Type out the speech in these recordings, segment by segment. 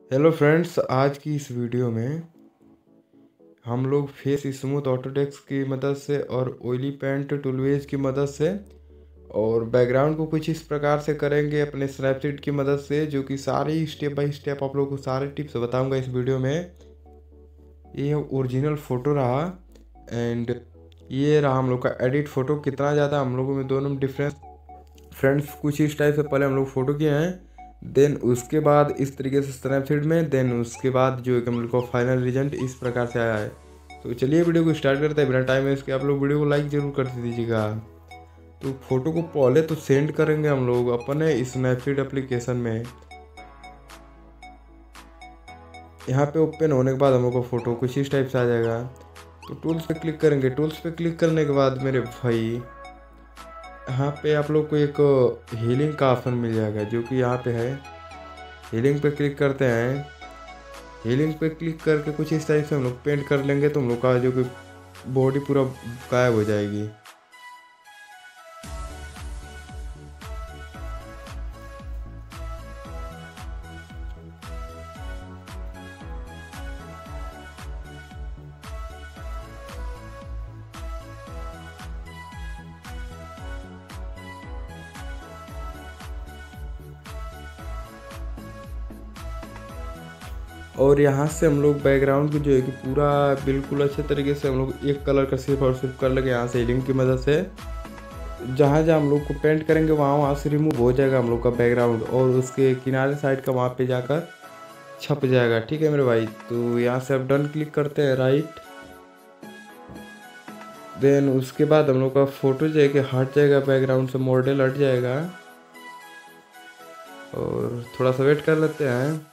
Hello friends, आज की इस वीडियो में हम लोग फेस स्मूथ ऑटोडेस्क की मदद से और ऑयली पेंट टूलवेज की मदद से और बैकग्राउंड को कुछ इस प्रकार से करेंगे अपने स्नैपसीड की मदद से, जो कि सारी स्टेप बाय स्टेप आप लोगों को सारे टिप्स बताऊंगा इस वीडियो में। ये ओरिजिनल फ़ोटो रहा एंड ये रहा हम लोग का एडिट फ़ोटो। कितना ज़्यादा हम लोगों में दोनों में डिफरेंस। फ्रेंड्स, कुछ इस टाइप से पहले हम लोग फ़ोटो किए हैं, देन उसके बाद इस तरीके से स्नैपसीड में, देन उसके बाद जो एक हम लोग का फाइनल रिजल्ट इस प्रकार से आया है। तो चलिए वीडियो को स्टार्ट करते हैं बिना टाइम वेस्ट के। आप लोग वीडियो को लाइक ज़रूर कर दीजिएगा। तो फोटो को पहले तो सेंड करेंगे हम लोग अपने स्नैपसीड एप्लीकेशन में। यहाँ पे ओपन होने के बाद हम लोग का फ़ोटो कुछ इस टाइप से आ जाएगा। तो टूल्स पे क्लिक करेंगे। टूल्स पे क्लिक करने के बाद मेरे भाई यहाँ पे आप लोग को एक हीलिंग का ऑप्शन मिल जाएगा, जो कि यहाँ पे है। हीलिंग पे क्लिक करते हैं। हीलिंग पे क्लिक करके कुछ इस टाइप से हम लोग पेंट कर लेंगे, तो हम लोग का जो कि बॉडी पूरा गायब हो जाएगी। और यहाँ से हम लोग बैकग्राउंड को जो है कि पूरा बिल्कुल अच्छे तरीके से हम लोग एक कलर का सिर्फ और सिर्फ कर लेंगे यहाँ से हीलिंग की मदद से। जहाँ जहाँ हम लोग को पेंट करेंगे वहाँ वहाँ से रिमूव हो जाएगा हम लोग का बैकग्राउंड, और उसके किनारे साइड का वहाँ पे जाकर छप जाएगा। ठीक है मेरे भाई। तो यहाँ से अब डन क्लिक करते हैं, राइट। देन उसके बाद हम लोग का फ़ोटो जो है कि हट जाएगा, बैकग्राउंड से मॉडल हट जाएगा। और थोड़ा सा वेट कर लेते हैं।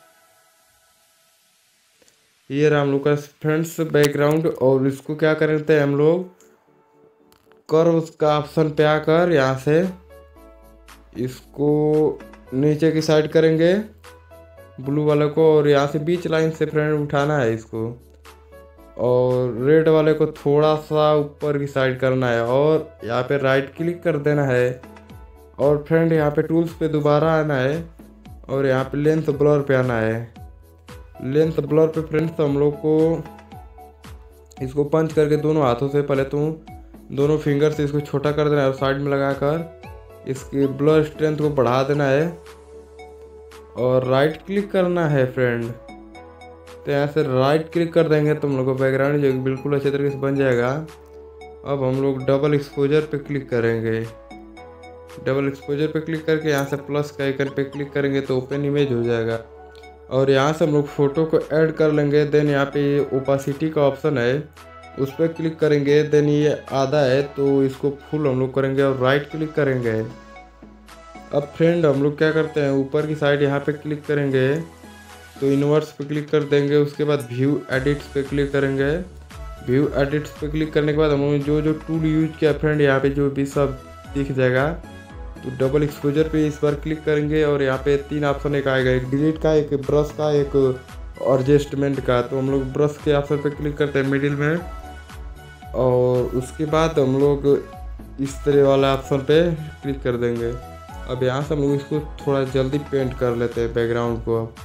ये रहा हम लोग का फ्रंट्स बैकग्राउंड। और इसको क्या करते हैं हम लोग, कर्व का ऑप्शन पे आकर यहाँ से इसको नीचे की साइड करेंगे ब्लू वाले को, और यहाँ से बीच लाइन से फ्रेंड उठाना है इसको, और रेड वाले को थोड़ा सा ऊपर की साइड करना है, और यहाँ पे राइट क्लिक कर देना है। और फ्रेंड यहाँ पे टूल्स पे दोबारा आना है, और यहाँ पे लेंथ ब्लर पे आना है। लेंथ ब्लर पे फ्रेंड्स हम लोग को इसको पंच करके दोनों हाथों से पहले तो दोनों फिंगर से इसको छोटा कर देना है, और साइड में लगाकर इसकी ब्लर स्ट्रेंथ को बढ़ा देना है, और राइट क्लिक करना है फ्रेंड। तो यहाँ से राइट क्लिक कर देंगे तो हम लोग का बैकग्राउंड जो बिल्कुल अच्छे तरीके से बन जाएगा। अब हम लोग डबल एक्सपोजर पे क्लिक करेंगे। डबल एक्सपोजर पे क्लिक करके यहाँ से प्लस का आइकन पे क्लिक करेंगे तो ओपन इमेज हो जाएगा। और यहाँ से हम लोग फ़ोटो को ऐड कर लेंगे। देन यहाँ पे ओपासिटी का ऑप्शन है, उस पर क्लिक करेंगे। देन ये आधा है तो इसको फुल हम लोग करेंगे और राइट क्लिक करेंगे। अब फ्रेंड हम लोग क्या करते हैं, ऊपर की साइड यहाँ पे क्लिक करेंगे तो इन्वर्स पे क्लिक कर देंगे। उसके बाद व्यू एडिट्स पे क्लिक करेंगे। व्यू एडिट्स पे क्लिक करने के बाद हम लोगों ने जो जो टूल यूज किया फ्रेंड, यहाँ पे जो भी सब दिख जाएगा। तो डबल एक्सपोजर पे इस बार क्लिक करेंगे, और यहाँ पे 3 ऑप्शन एक आएगा, एक डिलीट का, एक ब्रश का, एक एडजस्टमेंट का। तो हम लोग ब्रश के ऑप्शन पे क्लिक करते हैं मिडिल में, और उसके बाद हम लोग इस तरह वाला ऑप्शन पे क्लिक कर देंगे। अब यहाँ से हम लोग इसको थोड़ा जल्दी पेंट कर लेते हैं बैकग्राउंड को। अब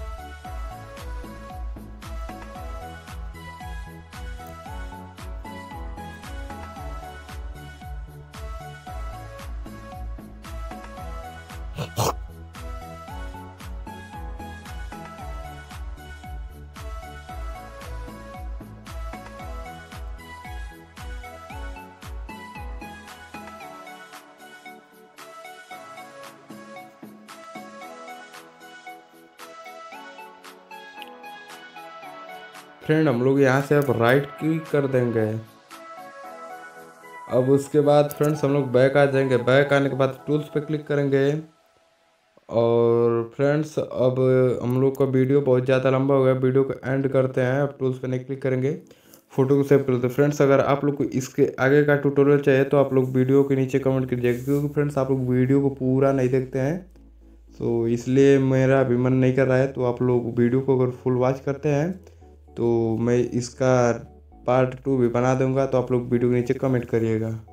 फ्रेंड हम लोग यहाँ से अब राइट क्लिक कर देंगे। अब उसके बाद फ्रेंड्स हम लोग बैक आ जाएंगे। बैक आने के बाद टूल्स पे क्लिक करेंगे। और फ्रेंड्स अब हम लोग का वीडियो बहुत ज़्यादा लंबा हो गया, वीडियो को एंड करते हैं। अब टूल्स पे नहीं क्लिक करेंगे, फ़ोटो को सेव कर लेते हैं। फ्रेंड्स अगर आप लोग को इसके आगे का ट्यूटोरियल चाहिए तो आप लोग वीडियो के नीचे कमेंट कीजिएगा, क्योंकि फ्रेंड्स आप लोग वीडियो को पूरा नहीं देखते हैं, तो इसलिए मेरा अभी मन नहीं कर रहा है। तो आप लोग वीडियो को अगर फुल वॉच करते हैं तो मैं इसका पार्ट 2 भी बना दूंगा, तो आप लोग वीडियो के नीचे कमेंट करिएगा।